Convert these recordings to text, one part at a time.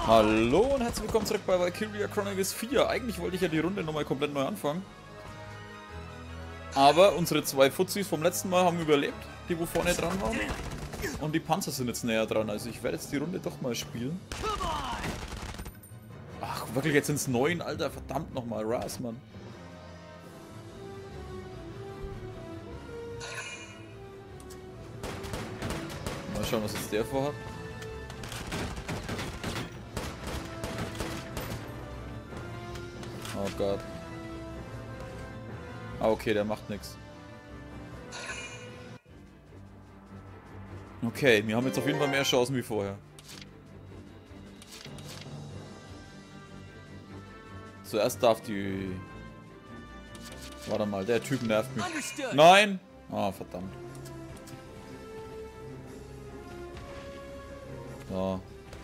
Hallo und herzlich willkommen zurück bei Valkyria Chronicles 4. Eigentlich wollte ich ja die Runde nochmal komplett neu anfangen. Aber unsere zwei Fuzis vom letzten Mal haben überlebt, die wo vorne dran waren. Und die Panzer sind jetzt näher dran, also ich werde jetzt die Runde doch mal spielen. Ach, wirklich jetzt ins 9, Alter, verdammt nochmal, Ras, Mann. Mal schauen, was jetzt der vorhat. Oh Gott. Ah, okay, der macht nichts. Okay, wir haben jetzt auf jeden Fall mehr Chancen wie vorher. Zuerst darf die... Warte mal, der Typ nervt mich. Nein! Ah, verdammt. So.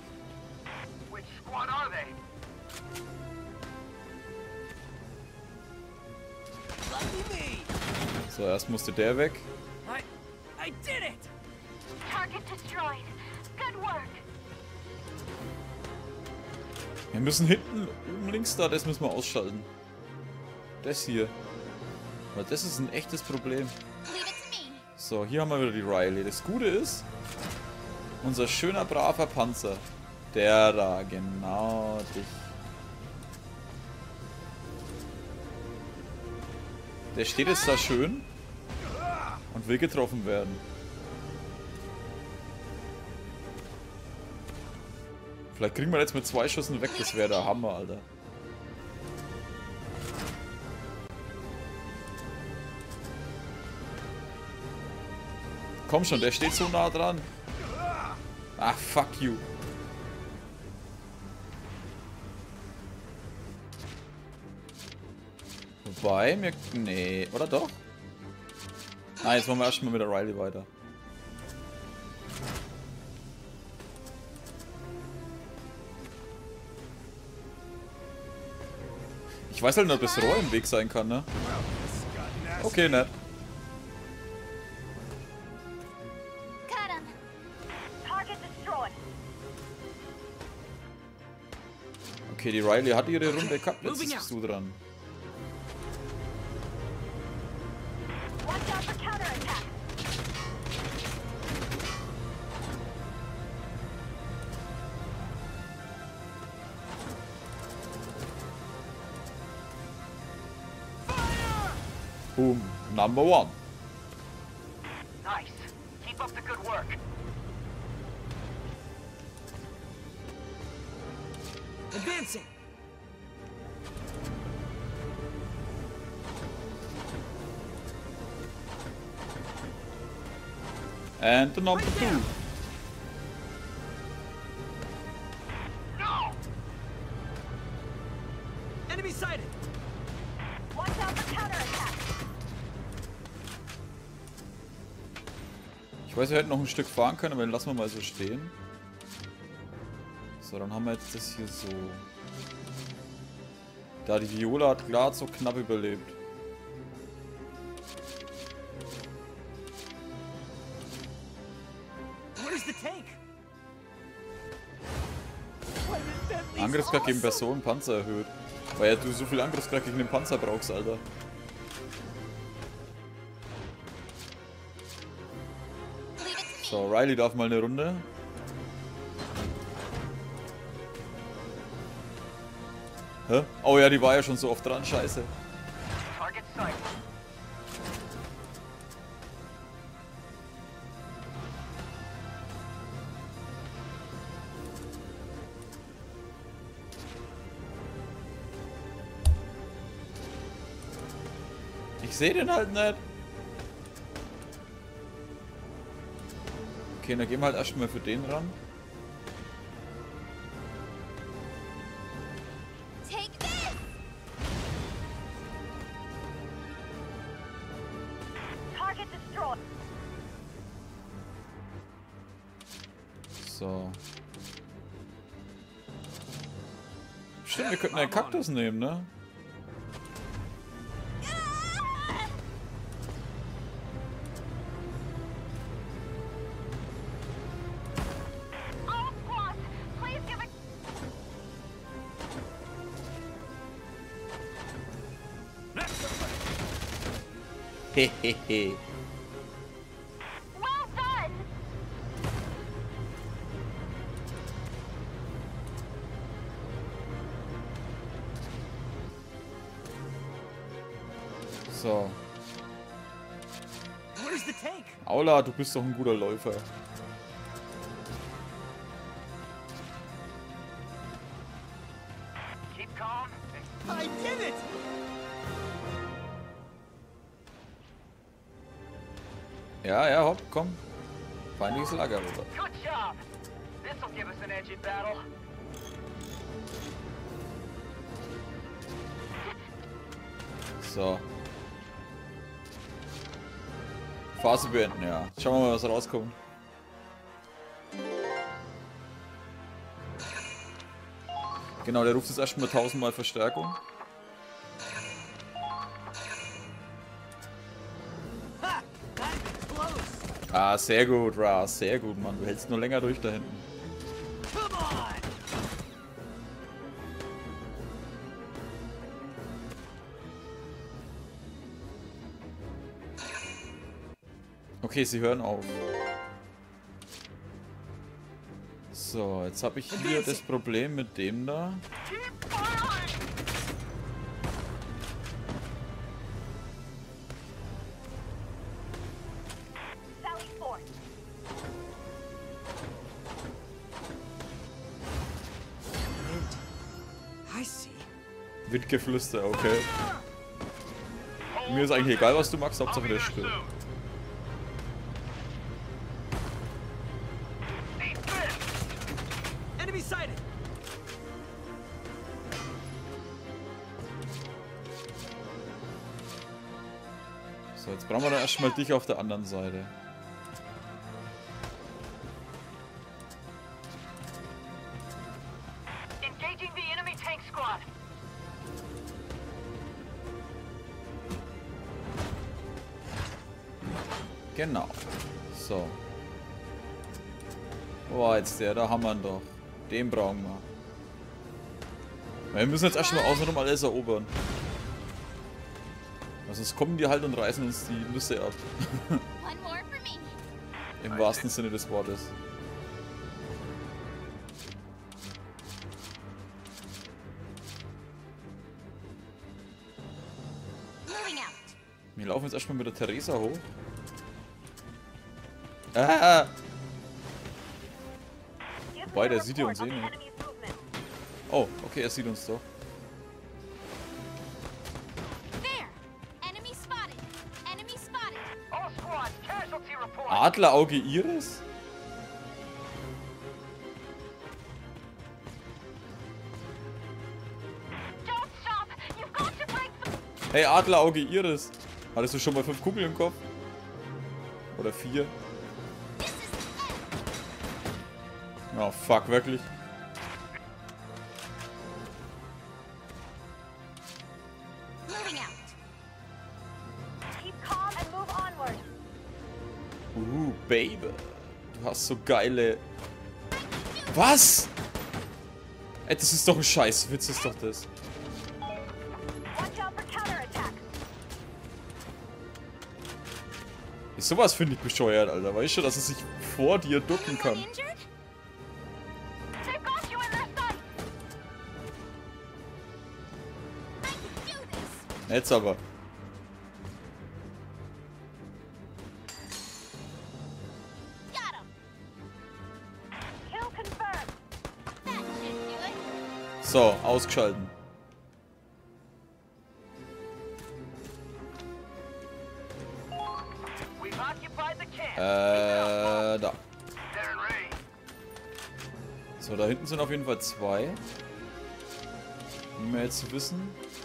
So, erst musste der weg. Wir müssen hinten, oben links da, das müssen wir ausschalten. Das hier. Weil das ist ein echtes Problem. So, hier haben wir wieder die Riley. Das Gute ist, unser schöner, braver Panzer. Der da, genau dich. Der steht jetzt da schön und will getroffen werden. Vielleicht kriegen wir jetzt mit 2 Schüssen weg, das wäre der Hammer, Alter. Komm schon, der steht so nah dran. Ach, fuck you. Wobei, mir... Nee, oder doch? Nein, jetzt machen wir erstmal mit der Riley weiter. Ich weiß halt nicht, ob das Rohr im Weg sein kann, ne? Okay, nett. Okay, die Riley hat ihre Runde gehabt, jetzt bist du dran. Boom, number 1. Nice. Keep up the good work. Advancing. And the number 2. No. Enemy sighted. Watch out for counterattack. Ich weiß, wir hätten noch ein Stück fahren können, aber den lassen wir mal so stehen. So, dann haben wir jetzt das hier so. Da, die Viola hat klar so knapp überlebt. Angriffskraft gegen Person, Panzer erhöht. Weil ja du so viel Angriffskraft gegen den Panzer brauchst, Alter. So, Riley darf mal eine Runde. Hä? Oh ja, die war ja schon so oft dran, scheiße. Ich sehe den halt nicht. Okay, dann gehen wir halt erstmal für den ran. So. Stimmt, wir könnten einen Kaktus nehmen, ne? Hehehe. Well done. So. Where's the tank? Aula, du bist doch ein guter Läufer. Keep calm. I did it! Ja, ja, hopp, komm. Feindliches Lager rüber. Good job. This'll give us an edge in battle. So. Phase beenden, ja. Schauen wir mal, was rauskommt. Genau, der ruft jetzt erstmal 1000-mal Verstärkung. Ha! That's close. Ah, sehr gut, Ra, sehr gut, Mann. Du hältst nur länger durch da hinten. Come on! Okay, sie hören auf. So, jetzt habe ich hier das Problem mit dem da. Keep firing! Sally forth. I see. Windgeflüster, okay. Mir ist eigentlich egal, was du machst, Hauptsache der stirbt. Enemy sighted. So, jetzt brauchen wir dann erstmal dich auf der anderen Seite. Engaging the enemy tank squad. Genau. So. Boah, jetzt der, da haben wir ihn doch. Den brauchen wir. Wir müssen jetzt erstmal außenrum alles erobern. Also sonst kommen die halt und reißen uns die Nüsse ab. One more for me. Im wahrsten Sinne des Wortes. Moving out. Wir laufen jetzt erstmal mit der Theresa hoch. Ah! Wobei, der sieht ja uns eh nicht. Oh, okay, er sieht uns doch. There. Enemy spotted. Enemy spotted. All squads, casualty report. Adlerauge Iris? Don't stop. You've got to break the... Hey, Adlerauge Iris. Hattest du schon mal 5 Kugeln im Kopf? Oder 4? This is the end. Oh, fuck, wirklich? Moving out. Keep calm and move onward. Baby. Du hast so geile... Was? Ey, das ist doch ein Scheißwitz, ist doch das. Watch out for counterattack. Sowas finde ich bescheuert, Alter. Weißt du, dass er sich vor dir ducken kann? Anyone injured? They've got you in their sight. I can do this. Jetzt aber. Got him. Kill confirmed. That should do it. So, ausgeschalten. We've occupied the camp. Da. They're in range. So, da hinten sind auf jeden Fall 2. Wie wir jetzt wissen.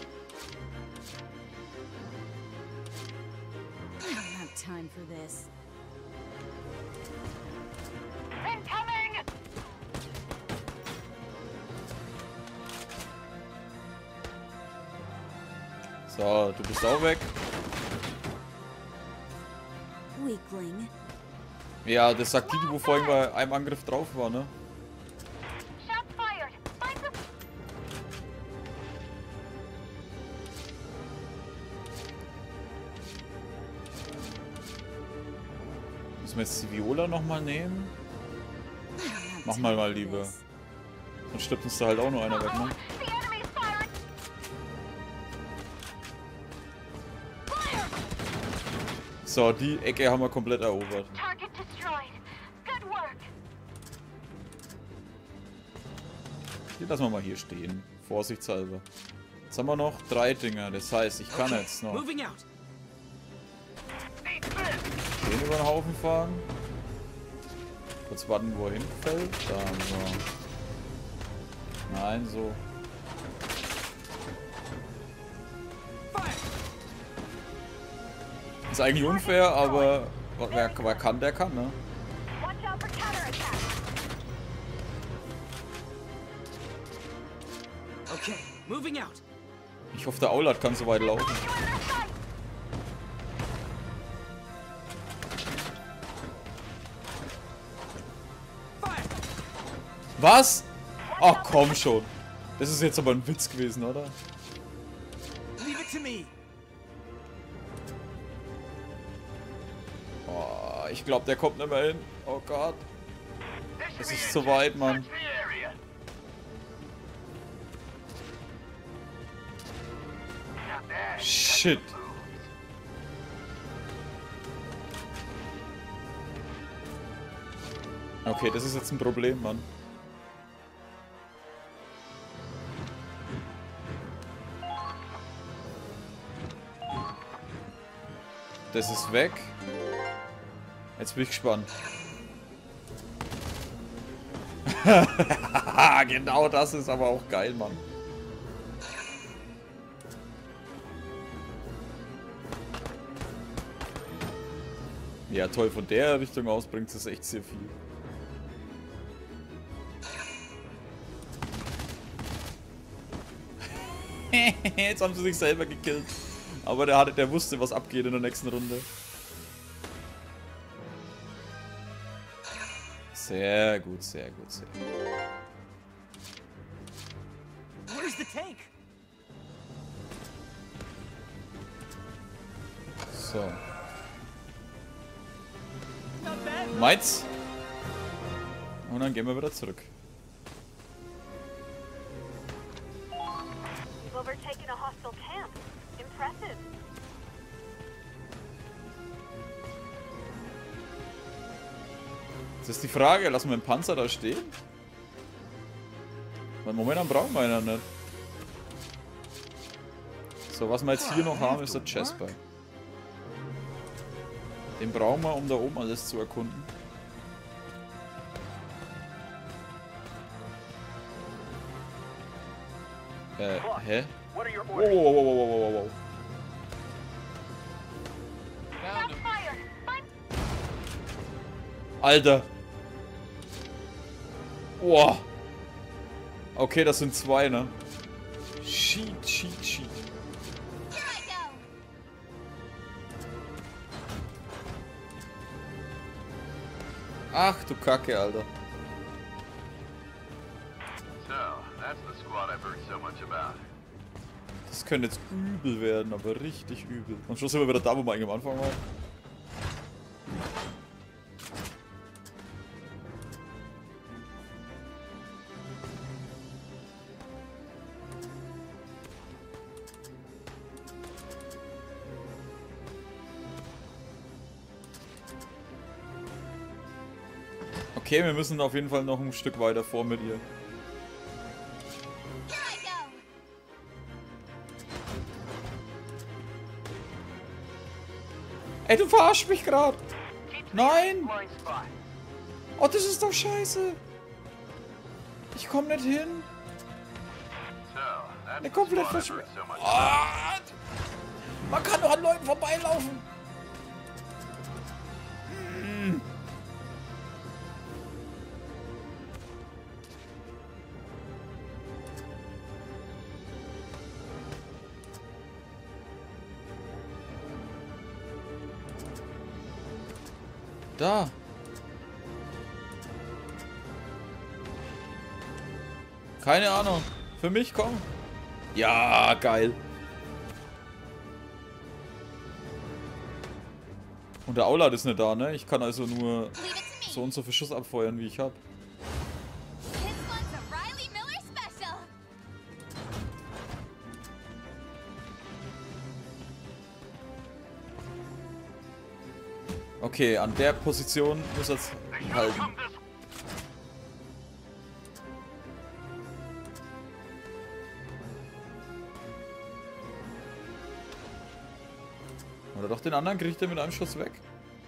I don't have time for this. Incoming. So, du bist auch weg. Weakling. Ja, das sagt die, wo vorhin bei einem Angriff drauf war, ne? Shots fired. Find the... Müssen wir jetzt die Viola nochmal nehmen? I don't have Mach time mal for lieber. this. Dann stirbt uns da halt auch nur einer weg, ne? The enemy's firing. So, die Ecke haben wir komplett erobert. Target destroyed. Good work. Die lassen wir mal hier stehen. Vorsichtshalber. Jetzt haben wir noch 3 Dinger. Das heißt, ich kann jetzt noch Moving out. den über den Haufen fahren. Kurz warten, wo er hinfällt. Dann so. Nein, so. Ist eigentlich unfair, aber wer kann, der kann, ne? Watch out for counterattack. Okay, moving out. Ich hoffe, der Aulat kann so weit laufen. You in their sight. Fire. Was? Ach komm schon. Das ist jetzt aber ein Witz gewesen, oder? Leave it to me. Oh, ich glaube, der kommt nicht mehr hin. Oh Gott. Das ist zu weit, Mann. Search the area. Not bad. Shit. Okay, das ist jetzt ein Problem, Mann. Das ist weg. Jetzt bin ich gespannt. Genau das ist aber auch geil, Mann. Ja, toll, von der Richtung aus bringt es echt sehr viel. Jetzt haben sie sich selber gekillt. Aber der wusste, was abgeht in der nächsten Runde. Sehr gut, sehr gut, sehr gut. Where's the tank? So. Not bad. Meins. Und dann gehen wir wieder zurück. You've overtaken a hostile camp. Impressive. Jetzt ist die Frage, lassen wir den Panzer da stehen? Weil momentan brauchen wir ihn ja nicht. So, was wir jetzt hier noch haben, ist der Jasper. Den brauchen wir, um da oben alles zu erkunden. Hä? What are your Wow, orders? wow, wow, wow, wow, wow, wow. Shots fired. Find Alter. Wow. Okay, das sind 2, ne? Cheat, cheat, cheat. Here I go. Ach du Kacke, Alter. So, that's the squad I've heard so much about. Das könnte jetzt übel werden, aber richtig übel. Und schon sind wir wieder da, wo wir eigentlich am Anfang waren. Okay, wir müssen auf jeden Fall noch ein Stück weiter vor mit ihr. Here I go. Ey, du verarschst mich gerade. keep Nein. blind spot. Oh, das ist doch scheiße. Ich komm nicht hin. So, that's Der the komplett squad I've verschwunden. heard so much about. Ah, man kann doch an Leuten vorbeilaufen. Hm. Da. Keine Ahnung. Für mich komm. Ja, geil. Und der Aulad ist nicht da, ne? Ich kann also nur Leave it to so me. und so viel Schuss abfeuern, wie ich habe. This one's a Riley Miller special. Okay, an der Position muss er jetzt halten. Oder doch den anderen kriegt er mit einem Schuss weg.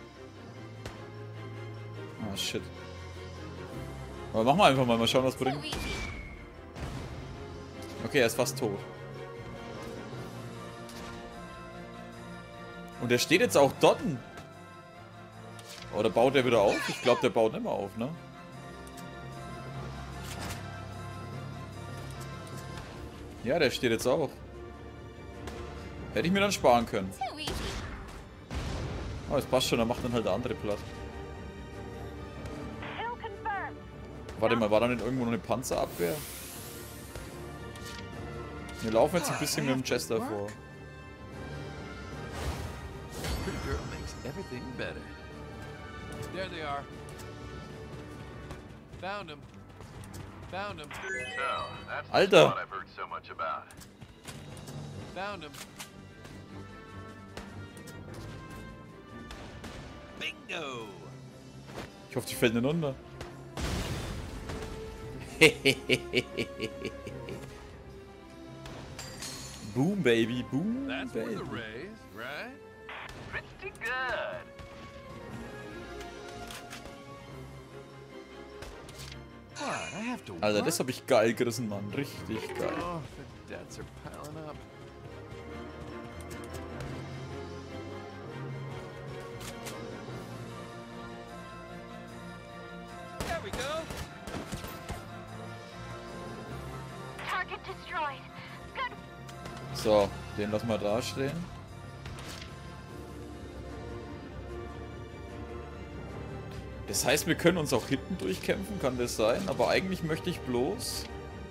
Ah, shit. Aber machen wir einfach mal schauen, was So bringt. easy. Okay, er ist fast tot. Und er steht jetzt auch dort. Oder baut er wieder auf? Ich glaube, der baut nicht mehr auf, ne? Ja, der steht jetzt auch. Hätte ich mir dann sparen können. Too easy. Oh, es passt schon, dann macht dann halt der andere platt. Kill confirmed. Warte mal, war da nicht irgendwo noch eine Panzerabwehr? Wir laufen jetzt ein bisschen mit dem Chester vor. Pretty girl makes everything better. There they are. Found him. Found him. So, that's the Alter. squad I've heard so much about. Found him. Bingo! Ich hoffe, die fällt nicht runter. Boom, baby, boom, That's baby. worth a raise, right? Pretty good. What? I have to Alter, work? das habe ich geil gerissen, Mann. Richtig geil. Oh, the debts are piling up. There we go. Target destroyed. Good. So, den lassen wir da stehen. Das heißt, wir können uns auch hinten durchkämpfen, kann das sein? Aber eigentlich möchte ich bloß...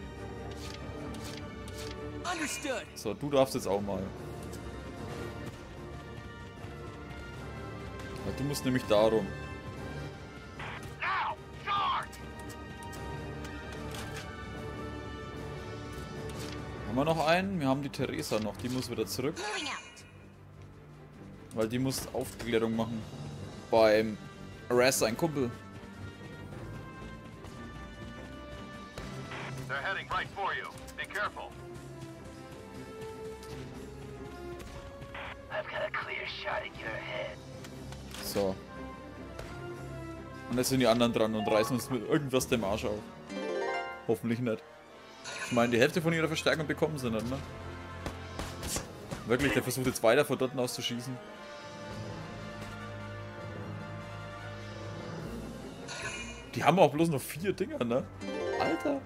Understood. So, du darfst jetzt auch mal. Ja, du musst nämlich darum. Now, charge! Haben wir noch einen? Wir haben die Theresa noch. Die muss wieder zurück. Moving out. Weil die muss Aufklärung machen. Beim Raz, sein Kumpel. They're heading right for you. Be careful. I've got a clear shot at your head. So. Und jetzt sind die anderen dran und reißen uns mit irgendwas dem Arsch auf. Hoffentlich nicht. Ich meine, die Hälfte von ihrer Verstärkung bekommen sie nicht, ne? Wirklich, der versucht jetzt weiter von dort aus zu schießen. Die haben auch bloß noch 4 Dinger, ne? Alter.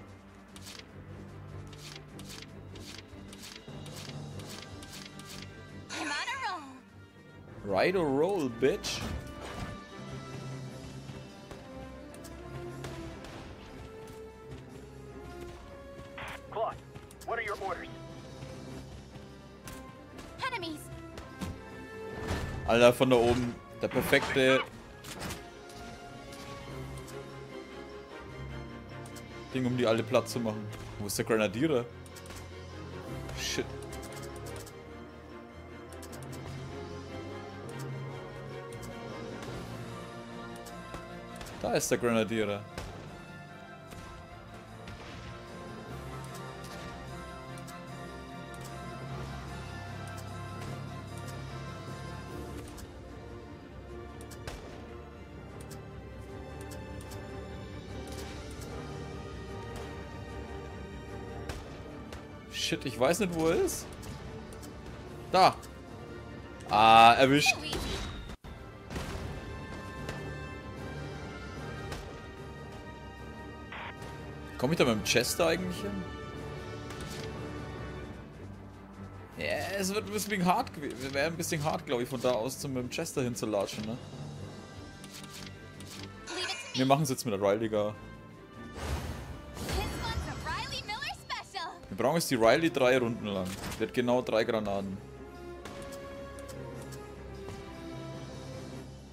I'm on a roll. Ride or roll, bitch. Claude, what are your orders? Enemies. Alter, von da oben. Der perfekte... Ding, um die alle platt zu machen. Wo ist der Grenadierer? Shit. Da ist der Grenadierer. Shit, ich weiß nicht, wo er ist. Da. Ah, erwischt. Too easy. Komme ich da mit dem Chester eigentlich hin? Ja, es wird ein bisschen hart gewesen. Wäre ein bisschen hart, glaube ich, von da aus mit dem Chester hinzulatschen, ne? Leave it to me. Wir machen es jetzt mit der Riley gar. This one's a Riley Miller special. Wir brauchen jetzt die Riley 3 Runden lang. Wird genau 3 Granaten.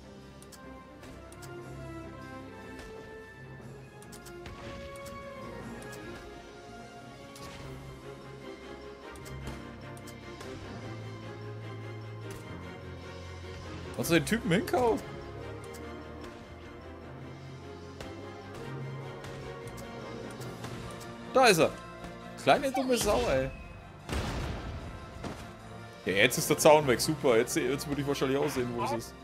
Was soll den Typen hinkauen? Da ist er. Kleine dumme Sau, ey. Ja, jetzt ist der Zaun weg. Super. Jetzt würde ich wahrscheinlich auch sehen, wo es ist.